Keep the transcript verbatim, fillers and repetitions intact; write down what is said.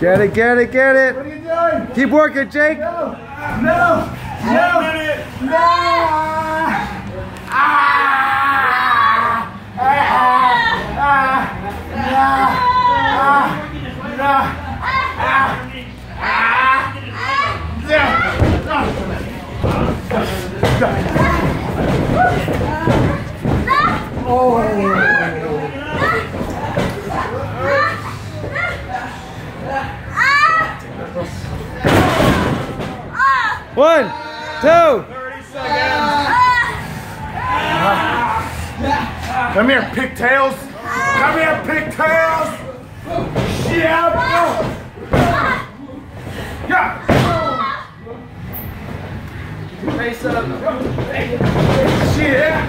Get it, get it, get it. What are you doing? Keep working, Jake. No, no, no, no. Ah! Ah! One, two. thirty seconds. Come here, pigtails. Come here, pigtails. Yeah. Yeah. Face up. Shit.